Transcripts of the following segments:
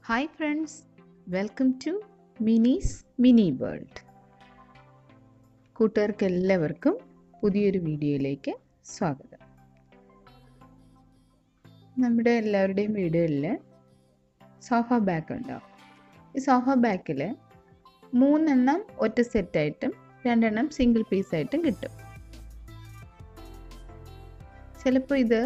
Hi friends, welcome to Minnie's Mini World. കൂട്ടുകാർക്കെല്ലാവർക്കും പുതിയൊരു വീഡിയോയിലേക്ക് സ്വാഗതം. നമ്മുടെ എല്ലാവരുടെയും വീടുകളിൽ സോഫ ബാഗ് ഉണ്ടാവും. ഈ സോഫ ബാക്കിൽ 3 എണ്ണം ഒറ്റ സെറ്റായിട്ടും 2 എണ്ണം സിംഗിൾ പീസായിട്ടും കിട്ടും. ചിലപ്പോൾ ഇത്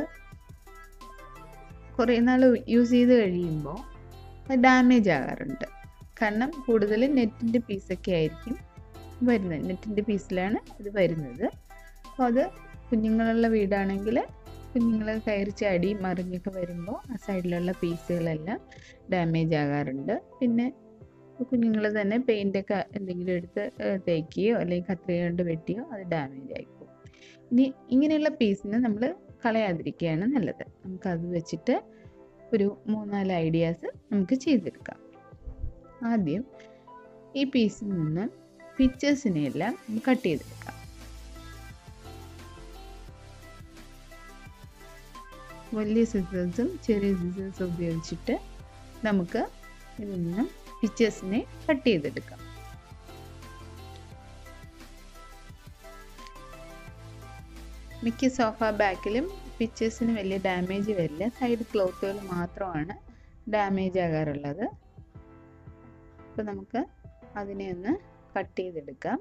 കുറേ നാൾ യൂസ് ചെയ്ത് കഴിയുമ്പോൾ ഡാമേജ് ആകാറുണ്ട്. കാരണം കൂടുതൽ നെറ്റിൻ്റെ പീസൊക്കെ ആയിരിക്കും വരുന്നത്. നെറ്റിൻ്റെ പീസിലാണ് ഇത് വരുന്നത്. അപ്പോൾ അത് കുഞ്ഞുങ്ങളുള്ള വീടാണെങ്കിൽ കുഞ്ഞുങ്ങൾ കയറി ചാടി മറിഞ്ഞൊക്കെ വരുമ്പോൾ ആ സൈഡിലുള്ള പീസുകളെല്ലാം ഡാമേജ് ആകാറുണ്ട്. പിന്നെ കുഞ്ഞുങ്ങൾ തന്നെ പെയിൻ്റൊക്കെ എന്തെങ്കിലും എടുത്ത് തേക്കുകയോ അല്ലെങ്കിൽ കത്രിക കൊണ്ട് വെട്ടിയോ അത് ഡാമേജ് ആയിപ്പോകും. ഇനി ഇങ്ങനെയുള്ള പീസിന് നമ്മൾ കളയാതിരിക്കുകയാണ് നല്ലത്. നമുക്കത് വെച്ചിട്ട് ഒരു 3-4 ഐഡിയാസ് നമുക്ക് ചെയ്തെടുക്കാം. ആദ്യം ഈ പീസിൽ നിന്ന് പിക്ചേഴ്സിനെ എല്ലാം കട്ട് ചെയ്തെടുക്കാം. വലിയ സിസേഴ്സും ചെറിയ സിസേഴ്സും ഉപയോഗിച്ചിട്ട് നമുക്ക് ഇതിൽ നിന്നും പിക്ചേഴ്സിനെ കട്ട് ചെയ്തെടുക്കാം. മിക്ക സോഫ ബാക്കിലും പിക്ചേഴ്സിന് വലിയ ഡാമേജ് വരില്ല. സൈഡ് ക്ലോത്തുകൾ മാത്രമാണ് ഡാമേജ് ആകാറുള്ളത്. അപ്പോൾ നമുക്ക് അതിനെ ഒന്ന് കട്ട് ചെയ്തെടുക്കാം.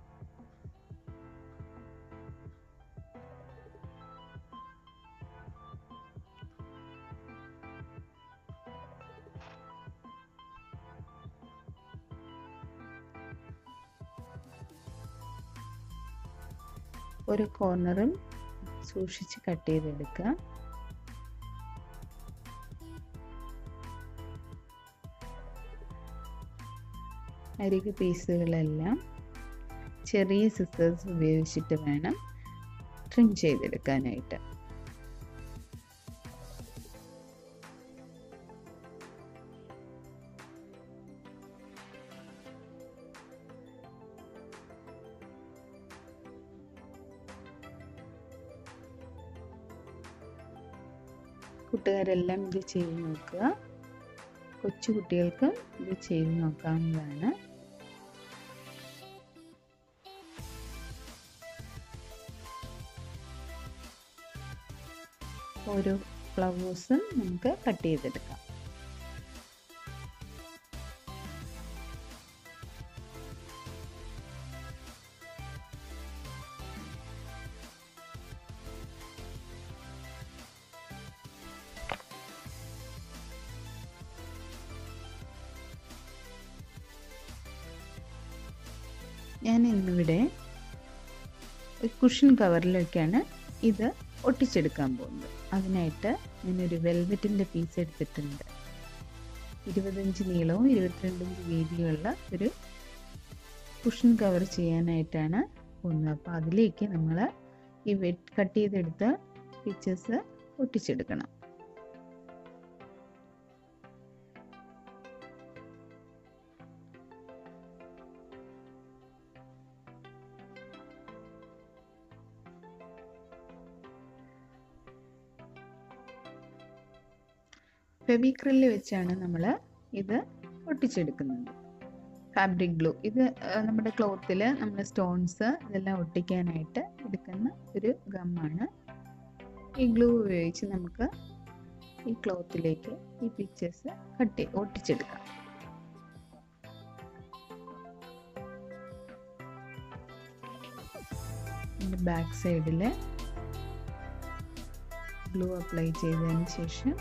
ഒരു കോർണറും സൂക്ഷിച്ച് കട്ട് ചെയ്തെടുക്കുക. അരികു പീസുകളെല്ലാം ചെറിയ സിസേഴ്സ് ഉപയോഗിച്ചിട്ട് വേണം ട്രിം ചെയ്തെടുക്കാനായിട്ട്. കൂട്ടുകാരെല്ലാം ഇത് ചെയ്ത് നോക്കുക. കൊച്ചു കുട്ടികൾക്ക് ഇത് ചെയ്ത് നോക്കാവുന്നതാണ്. ഓരോ ഫ്ലവേഴ്സും നമുക്ക് കട്ട് ചെയ്തെടുക്കാം. ഞാൻ ഇന്നിവിടെ ഒരു കുഷൻ കവറിലൊക്കെയാണ് ഇത് ഒട്ടിച്ചെടുക്കാൻ പോകുന്നത്. അതിനായിട്ട് ഞാനൊരു വെൽവെറ്റിൻ്റെ പീസ് എടുത്തിട്ടുണ്ട്. 25 നീളവും 22 ഇഞ്ച് വീതിയുള്ള ഒരു കുഷൻ കവർ ചെയ്യാനായിട്ടാണ് പോകുന്നത്. അപ്പോൾ അതിലേക്ക് നമ്മൾ ഈ കട്ട് ചെയ്തെടുത്ത പിക്ചേഴ്സ് ഒട്ടിച്ചെടുക്കണം. ഫെവിക്രിൽ വെച്ചാണ് നമ്മൾ ഇത് ഒട്ടിച്ചെടുക്കുന്നത്. ഫാബ്രിക് ഗ്ലൂ ഇത് നമ്മുടെ ക്ലോത്തിൽ നമ്മൾ സ്റ്റോൺസ് ഇതെല്ലാം ഒട്ടിക്കാനായിട്ട് എടുക്കുന്ന ഒരു ഗമ്മാണ്. ഈ ഗ്ലൂ ഉപയോഗിച്ച് നമുക്ക് ഈ ക്ലോത്തിലേക്ക് ഈ പിക്ചേഴ്സ് ഒട്ടിച്ചെടുക്കാം. ബാക്ക് സൈഡിൽ ഗ്ലൂ അപ്ലൈ ചെയ്തതിന് ശേഷം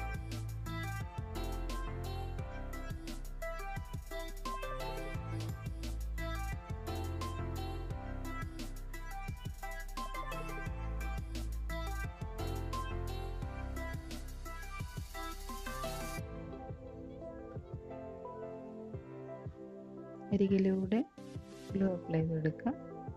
അരികിലൂടെ ഗ്ലൂ അപ്ലൈ ചെയ്തെടുക്കാം.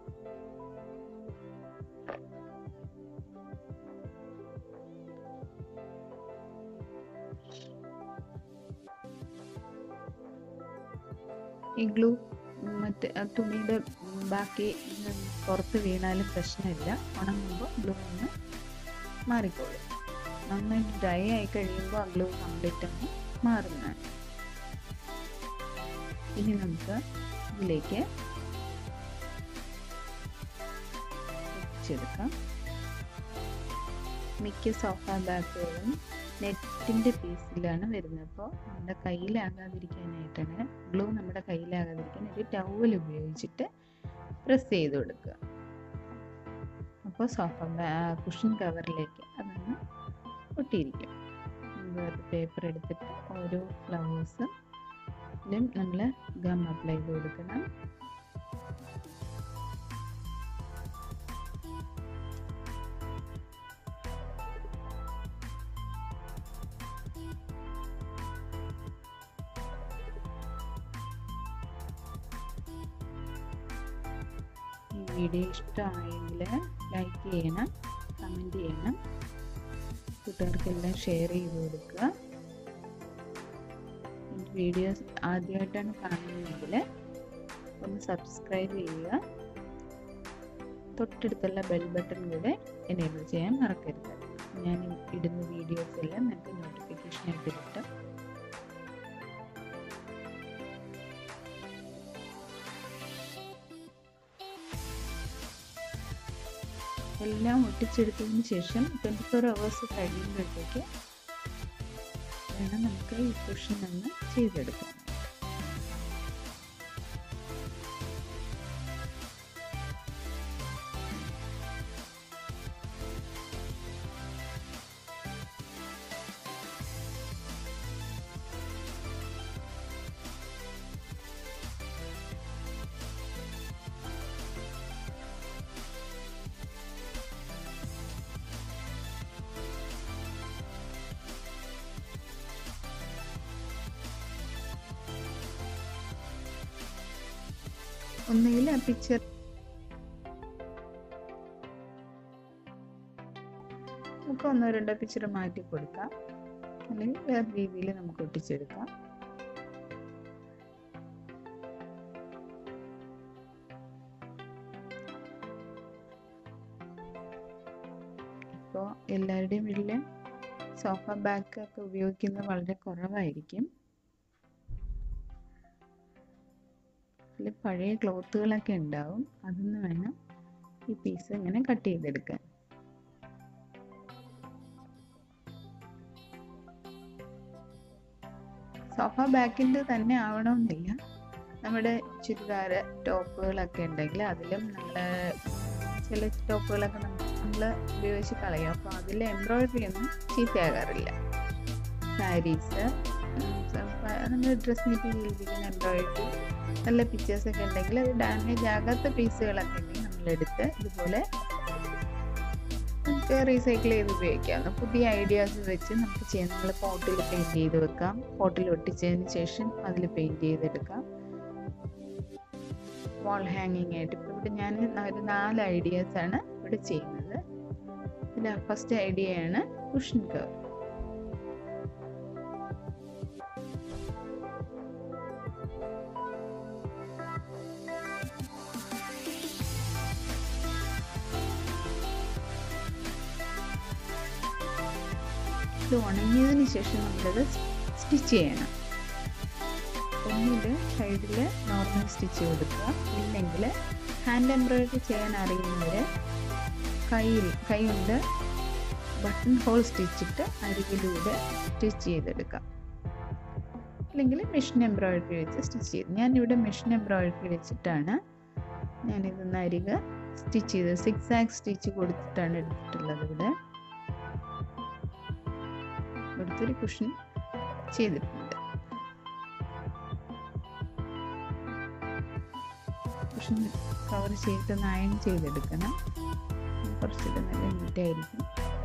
ഈ ഗ്ലൂ മറ്റേ തുണിയുടെ ബാക്കി പുറത്ത് വീണാലും പ്രശ്നമില്ല. ഉണങ്ങുമ്പോൾ ഗ്ലൂ ഒന്ന് മാറിക്കോളും. നന്നായി ഡ്രൈ ആയി കഴിയുമ്പോൾ ആ ഗ്ലൂ കംപ്ലീറ്റ് അങ്ങ് മാറുന്നതാണ്. ഇനി നമുക്ക് ഇതിലേക്ക് വെച്ചെടുക്കാം. മിക്ക സോഫ ബാഗുകളും നെറ്റിൻ്റെ പീസിലാണ് വരുന്നത്. അപ്പോൾ നമ്മുടെ കയ്യിലാകാതിരിക്കാനായിട്ടാണ്, ഗ്ലൂ നമ്മുടെ കയ്യിലാകാതിരിക്കാൻ ഒരു ടവൽ ഉപയോഗിച്ചിട്ട് പ്രസ് ചെയ്ത് കൊടുക്കുക. അപ്പോൾ സോഫ കുഷൻ കവറിലേക്ക് അതൊന്ന് ഒട്ടിയിരിക്കും. പേപ്പർ എടുത്തിട്ട് ഓരോ ഫ്ലവേഴ്സും നമ്മൾ ഗം അപ്ലൈ ചെയ്ത് കൊടുക്കണം. ഈ വീഡിയോ ഇഷ്ടമായെങ്കിൽ ലൈക്ക് ചെയ്യണം, കമൻറ്റ് ചെയ്യണം, കൂട്ടുകാർക്കെല്ലാം ഷെയർ ചെയ്ത് കൊടുക്കുക. വീഡിയോസ് ആദ്യമായിട്ടാണ് കാണുന്നതെങ്കിൽ ഒന്ന് സബ്സ്ക്രൈബ് ചെയ്യുക. തൊട്ടടുത്തുള്ള ബെൽ ബട്ടൺ കൂടെ എനേബിൾ ചെയ്യാൻ മറക്കരുത്. ഞാൻ ഇടുന്ന വീഡിയോസ് എല്ലാം നിങ്ങൾക്ക് നോട്ടിഫിക്കേഷനായിട്ട് കിട്ടും. എല്ലാം ഒട്ടിച്ചെടുത്തതിന് ശേഷം 24 hours കഴിയുമ്പോഴത്തേക്ക് വേണം നമുക്ക് ഈ കുഷൻ ഒന്ന് ചെയ്തെടുക്കാം. ഒന്നുകിൽ ആ പിക്ചർ നമുക്ക് 1-2 പിക്ചർ മാറ്റി കൊടുക്കാം, അല്ലെങ്കിൽ വേറെ രീതിയിൽ നമുക്ക് ഒട്ടിച്ചെടുക്കാം. ഇപ്പോൾ എല്ലാവരുടെയും വീട്ടിൽ സോഫ ബാഗ് ഒക്കെ ഉപയോഗിക്കുന്നത് വളരെ കുറവായിരിക്കും. പഴയ ക്ലോത്തുകളൊക്കെ ഉണ്ടാവും, അതിന്ന് വേണം ഈ പീസ് ഇങ്ങനെ കട്ട് ചെയ്തെടുക്കാൻ. സോഫ ബാക്കിൻ്റെ തന്നെ ആവണമെന്നില്ല. നമ്മുടെ ചുരിദാർ ടോപ്പുകളൊക്കെ ഉണ്ടെങ്കിൽ അതിലും നമ്മൾ ചില ടോപ്പുകളൊക്കെ നമ്മൾ ഉപയോഗിച്ച് കളയും. അപ്പോൾ അതിൽ എംബ്രോയിഡറി ഒന്നും ചീത്തയാകാറില്ല. സാരീസ്, നമ്മൾ ഡ്രസ് മെറ്റീരിയലിരിക്കുന്ന എംബ്രോയിഡറി നല്ല പിക്ചേഴ്സൊക്കെ ഉണ്ടെങ്കിൽ അത് ഡാമേജ് ആകാത്ത പീസുകളൊക്കെ ഉണ്ടെങ്കിൽ നമ്മളെടുത്ത് ഇതുപോലെ നമുക്ക് റീസൈക്കിൾ ചെയ്ത് ഉപയോഗിക്കാം. പുതിയ ഐഡിയാസ് വെച്ച് നമുക്ക് ചെയ്യാം. നമ്മൾ പോട്ടിൽ പെയിൻറ്റ് ചെയ്ത് വെക്കാം, പോട്ടിൽ ഒട്ടിച്ചതിന് ശേഷം അതിൽ പെയിൻറ്റ് ചെയ്തെടുക്കാം. വാൾ ഹാങ്ങിങ് ആയിട്ട് ഇപ്പോൾ ഇവിടെ ഞാൻ ഒരു 4 ഐഡിയാസാണ് ഇവിടെ ചെയ്യുന്നത്. ഇതിൽ ഫസ്റ്റ് ഐഡിയയാണ് കുഷൻ കവർ. ഇത് ഉണങ്ങിയതിന് ശേഷം നമ്മളത് സ്റ്റിച്ച് ചെയ്യണം. ഒന്നിൽ സൈഡിൽ നോർമൽ സ്റ്റിച്ച് കൊടുക്കുക, ഇല്ലെങ്കിൽ ഹാൻഡ് എംബ്രോയിഡറി ചെയ്യാൻ അറിയുന്നവർ കൈ കൊണ്ട് ബട്ടൺ ഹോൾ സ്റ്റിച്ചിട്ട് അരികിലൂടെ സ്റ്റിച്ച് ചെയ്തെടുക്കാം, അല്ലെങ്കിൽ മെഷീൻ എംബ്രോയിഡറി വെച്ച് സ്റ്റിച്ച് ചെയ്ത്. ഞാനിവിടെ മെഷീൻ എംബ്രോയിഡറി വെച്ചിട്ടാണ് ഞാനിതൊന്ന് അരികെ സ്റ്റിച്ച് ചെയ്തത്. 6 സ്റ്റിച്ച് കൊടുത്തിട്ടാണ് എടുത്തിട്ടുള്ളത്. ഇവിടെ ഒരു കുഷൻ ചെയ്തിട്ടുണ്ട്. കുഷൻ കവർ ചെയ്ത് അയൺ ചെയ്തെടുക്കണം. കുറച്ചുകൂടെ നല്ല നീറ്റായിരിക്കും.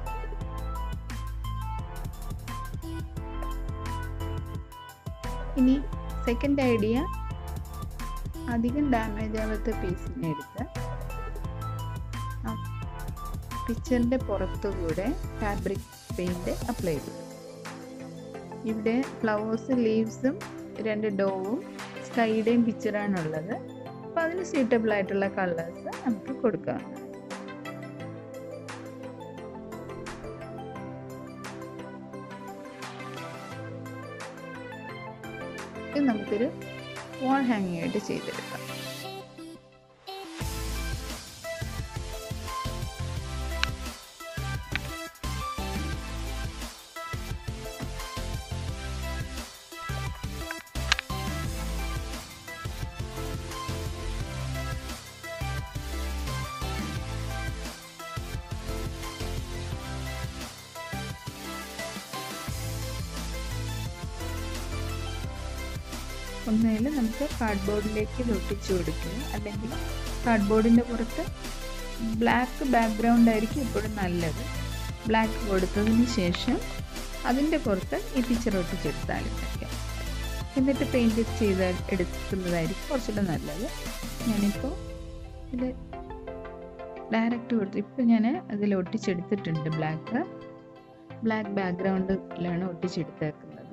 ഇനി സെക്കൻഡ് ഐഡിയ, അധികം ഡാമേജ് ആവാത്ത പീസിനെ എടുത്ത് പിക്ചറിൻ്റെ പുറത്തുകൂടെ ഫാബ്രിക് പെയിൻറ്റ് അപ്ലൈ ചെയ്തു. ഇവിടെ ഫ്ലവേഴ്സ്, ലീവ്സും 2 ഡോവും സ്കൈയുടെയും പിക്ചറാണുള്ളത്. അപ്പോൾ അതിന് സ്യൂട്ടബിൾ ആയിട്ടുള്ള കളേഴ്സ് നമുക്ക് കൊടുക്കാം. ഇത് നമുക്കൊരു വാൾ ഹാങ്ങിങ് ആയിട്ട് ചെയ്തെടുക്കാം. ഒന്നുകിൽ നമുക്ക് കാർഡ്ബോർഡിലേക്ക് ഇത് ഒട്ടിച്ചു കൊടുക്കുക, അല്ലെങ്കിൽ കാർഡ്ബോർഡിൻ്റെ പുറത്ത് ബ്ലാക്ക് ബാക്ക്ഗ്രൗണ്ട് ആയിരിക്കും എപ്പോഴും നല്ലത്. ബ്ലാക്ക് കൊടുത്തതിന് ശേഷം അതിൻ്റെ പുറത്ത് ഈ പിക്ചർ ഒട്ടിച്ചെടുത്താലും മതി. എന്നിട്ട് പെയിൻറ്റ് ചെയ്ത് എടുക്കുന്നതായിരിക്കും കുറച്ചുകൂടെ നല്ലത്. ഞാനിപ്പോൾ ഇത് ഡയറക്റ്റ് കൊടുത്തു. ഇപ്പോൾ ഞാൻ അതിൽ ഒട്ടിച്ചെടുത്തിട്ടുണ്ട്. ബ്ലാക്ക് ബാക്ക്ഗ്രൗണ്ടിലാണ് ഒട്ടിച്ചെടുത്തേക്കുന്നത്.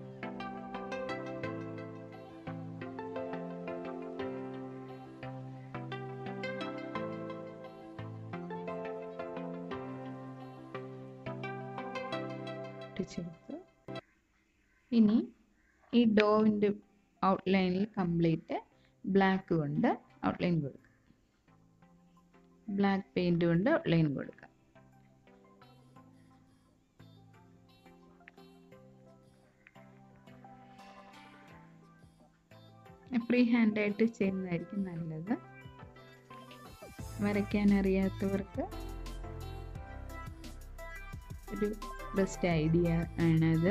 ഒട്ടിച്ചെടുത്ത് ഇനി ഈ ഡോവിൻ്റെ ഔട്ട്ലൈനിൽ കംപ്ലീറ്റ് ബ്ലാക്ക് കൊണ്ട് ഔട്ട്ലൈൻ കൊടുക്കുക. ബ്ലാക്ക് പെയിൻറ് കൊണ്ട് ഔട്ട്ലൈൻ കൊടുക്കുക. ഫ്രീ ഹാൻഡായിട്ട് ചെയ്യുന്നതായിരിക്കും നല്ലത്. വരയ്ക്കാൻ അറിയാത്തവർക്ക് ഒരു ബെസ്റ്റ് ഐഡിയ ആണത്.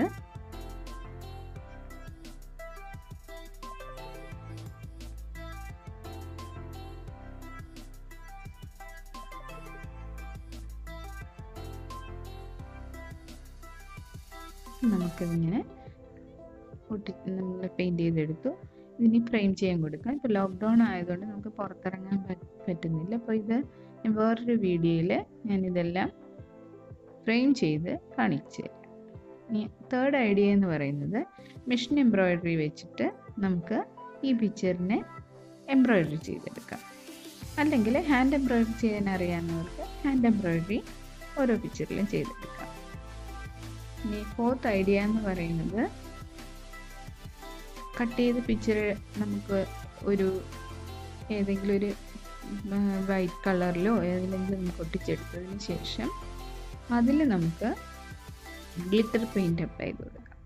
നമുക്കിതിങ്ങനെ നമ്മൾ പെയിൻറ് ചെയ്തെടുത്തു. ഇതിനി ഫ്രെയിം ചെയ്യാൻ കൊടുക്കാം. ഇപ്പോൾ ലോക്ക്ഡൗൺ ആയതുകൊണ്ട് നമുക്ക് പുറത്തിറങ്ങാൻ പറ്റുന്നില്ല. അപ്പോൾ ഇത് വേറൊരു വീഡിയോയിൽ ഞാനിതെല്ലാം ഫ്രെയിം ചെയ്ത് കാണിച്ചു തരാം. ഇനി തേർഡ് ഐഡിയ എന്ന് പറയുന്നത് മെഷീൻ എംബ്രോയിഡറി വെച്ചിട്ട് നമുക്ക് ഈ പിക്ചറിനെ എംബ്രോയിഡറി ചെയ്തെടുക്കാം. അല്ലെങ്കിൽ ഹാൻഡ് എംബ്രോയിഡറി ചെയ്യാൻ അറിയാവുന്നവർക്ക് ഹാൻഡ് എംബ്രോയിഡറി ഓരോ പിക്ചറിലും ചെയ്തെടുക്കാം. ഇനി ഫോർത്ത് ഐഡിയ എന്ന് പറയുന്നത് കട്ട് ചെയ്ത പിക്ചർ നമുക്ക് ഏതെങ്കിലും ഒരു വൈറ്റ് കളറിലോ ഏതെങ്കിലും നമുക്ക് ഒട്ടിച്ചെടുത്തതിന് ശേഷം അതിൽ നമുക്ക് ഗ്ലിറ്റർ പെയിൻറ് അപ്ലൈ ചെയ്ത് കൊടുക്കാം.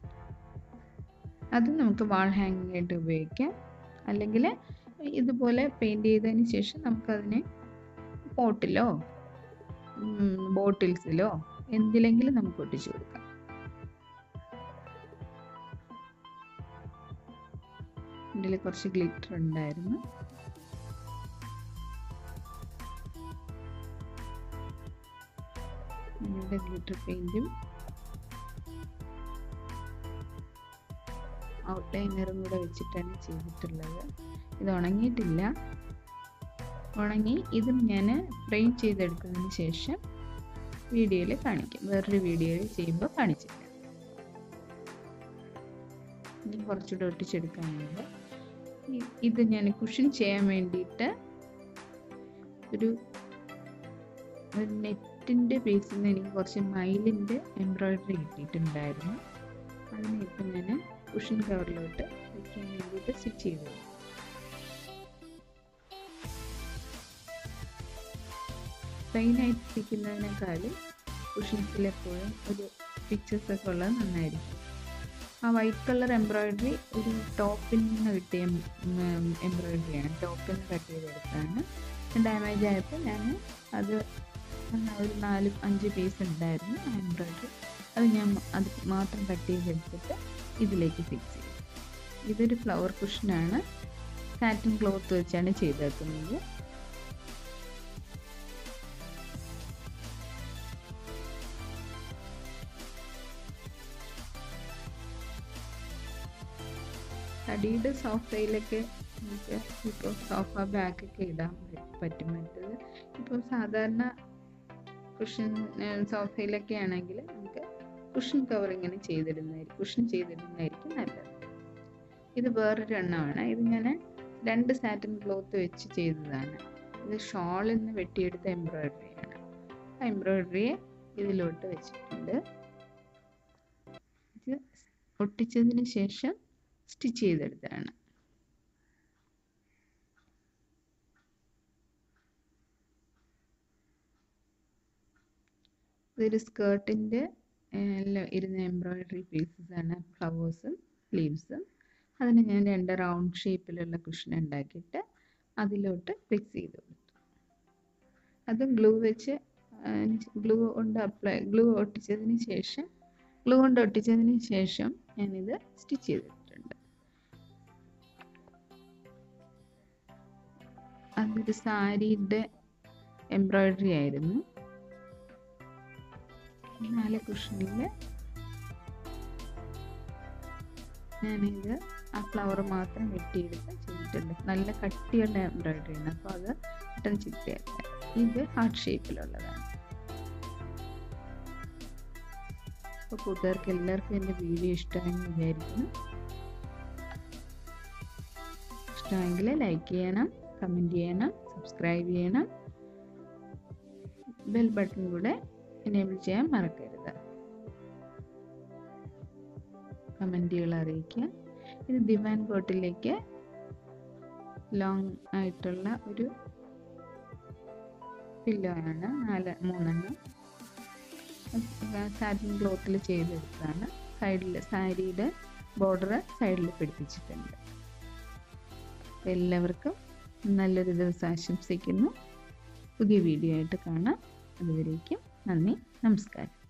അത് നമുക്ക് വാൾ ഹാങ്ങിങ് ആയിട്ട് ഉപയോഗിക്കാം. അല്ലെങ്കിൽ ഇതുപോലെ പെയിൻറ് ചെയ്തതിന് ശേഷം നമുക്കതിനെ പോട്ടിലോ ബോട്ടിൽസിലോ എന്തിലെങ്കിലും നമുക്ക് ഒട്ടിച്ചു കൊടുക്കാം. ഇതിൽ കുറച്ച് ഗ്ലിറ്റർ ഉണ്ടായിരുന്നു. ഇവിടെ ഗ്ലിറ്റർ പെയിൻറ്റും ഔട്ട്ലൈനറും കൂടെ വെച്ചിട്ടാണ് ചെയ്തിട്ടുള്ളത്. ഇത് ഉണങ്ങിയിട്ടില്ല. ഉണങ്ങി ഇതും ഞാൻ ഫ്രെയിം ചെയ്തെടുത്തതിന് ശേഷം വീഡിയോയിൽ കാണിക്കാം. വേറൊരു വീഡിയോയിൽ ചെയ്യുമ്പോൾ കാണിച്ചില്ല. ഇനി കുറച്ചുകൂടെ ഒട്ടിച്ചെടുക്കാനുണ്ട്. ഇത് ഞാൻ കുഷൻ ചെയ്യാൻ വേണ്ടിയിട്ട് ഒരു നെറ്റിൻ്റെ ബേസിൽ നിന്ന് എനിക്ക് കുറച്ച് മയിലിൻ്റെ എംബ്രോയിഡറി കിട്ടിയിട്ടുണ്ടായിരുന്നു. അതിനെ ഇപ്പം ഞാൻ കുഷൻ കവറിലോട്ട് വയ്ക്കാൻ വേണ്ടിയിട്ട് സ്റ്റിച്ച് ചെയ്തു. പ്ലെയിനായിട്ട് ഇരിക്കുന്നതിനേക്കാളും കുഷൻസിലെപ്പോഴും ഒരു പിക്ചേഴ്സൊക്കെ ഉള്ളത് നന്നായിരിക്കും. ആ വൈറ്റ് കളർ എംബ്രോയിഡറി ഒരു ടോപ്പിൽ നിന്ന് കിട്ടിയ എംബ്രോയിഡറിയാണ്. ടോപ്പിൽ നിന്ന് കട്ട് ചെയ്തെടുത്താണ്. ഡാമേജ് ആയപ്പോൾ ഞാൻ അത് ഒരു 4-5 പീസ് ഉണ്ടായിരുന്നു ആ എംബ്രോയിഡറി. അത് മാത്രം കട്ട് ചെയ്തെടുത്തിട്ട് ഇതിലേക്ക് ഫിക്സ് ചെയ്തു. ഇതൊരു ഫ്ലവർ കുഷനാണ്. സാറ്റിൻ ക്ലോത്ത് വെച്ചാണ് ചെയ്തേക്കുന്നത്. അടിയുടെ സോഫയിലൊക്കെ നമുക്ക് ഇപ്പോൾ സോഫ ബാഗൊക്കെ ഇടാൻ പറ്റും. മറ്റത് ഇപ്പോൾ സാധാരണ കുഷൻ സോഫയിലൊക്കെ ആണെങ്കിൽ നമുക്ക് കുഷൻ കവർ ഇങ്ങനെ കുഷൻ ചെയ്തിടുന്നതായിരിക്കും നല്ലത്. ഇത് വേറൊരു എണ്ണമാണ്. ഇത് ഞാൻ 2 സാറ്റിൻ ക്ലോത്ത് വെച്ച് ചെയ്തതാണ്. ഇത് ഷോളിൽ നിന്ന് വെട്ടിയെടുത്ത എംബ്രോയിഡറിയാണ്. ആ എംബ്രോയിഡറിയെ ഇതിലോട്ട് വെച്ചിട്ടുണ്ട്. ഇത് ഒട്ടിച്ചതിന് ശേഷം സ്റ്റിച്ച് ചെയ്തെടുത്തതാണ്. ഇതൊരു സ്കേർട്ടിൻ്റെ ഇരുന്ന എംബ്രോയിഡറി പീസസ് ആണ്, ഫ്ലവേഴ്സും ലീവ്സും. അതിന് ഞാൻ 2 റൗണ്ട് ഷേപ്പിലുള്ള കുഷൻ ഉണ്ടാക്കിയിട്ട് അതിലോട്ട് ഫിക്സ് ചെയ്ത് കൊടുത്തു. അത് ഗ്ലൂ വെച്ച് ഗ്ലൂ കൊണ്ട് ഒട്ടിച്ചതിന് ശേഷം ഞാനിത് സ്റ്റിച്ച് ചെയ്തിട്ടുണ്ട്. അതൊരു സാരിയുടെ എംബ്രോയിഡറി ആയിരുന്നു. 4 കുഷനിൽ ഞാനിത് ആ ഫ്ലവർ മാത്രം വെട്ടിയെടുത്ത് ചെയ്തിട്ടുണ്ട്. നല്ല കട്ടിയുള്ള എംബ്രോയിഡറി ആണ്, അപ്പോൾ അത് പെട്ടെന്ന് ചിത്രയാക്കാം. ഇത് ഹാർട്ട് ഷേപ്പിലുള്ളതാണ്. അപ്പോൾ കൂട്ടുകാർക്ക് എല്ലാവർക്കും എൻ്റെ വീഡിയോ ഇഷ്ടമായെന്ന് വിചാരിക്കുന്നു. ഇഷ്ടമെങ്കിൽ ലൈക്ക് ചെയ്യണം, കമൻറ്റ് ചെയ്യണം, സബ്സ്ക്രൈബ് ചെയ്യണം. ബെൽ ബട്ടൺ കൂടെ എനേബിൾ ചെയ്യാൻ മറക്കരുത്. കമൻറ്റുകൾ അറിയിക്കുക. ഇത് ദിവാൻ കോട്ടിലേക്ക് ലോങ് ആയിട്ടുള്ള ഒരു പില്ലോ ആണ്, 3 സാറ്റിൻ ക്ലോത്തിൽ ചെയ്തെടുത്താണ്. സൈഡിൽ സാരിയുടെ ബോർഡർ സൈഡിൽ പിടിപ്പിച്ചിട്ടുണ്ട്. എല്ലാവർക്കും നല്ലൊരു ദിവസം ആശംസിക്കുന്നു. പുതിയ വീഡിയോ ആയിട്ട് കാണാം. അതുവരേക്കും നന്ദി, നമസ്കാരം.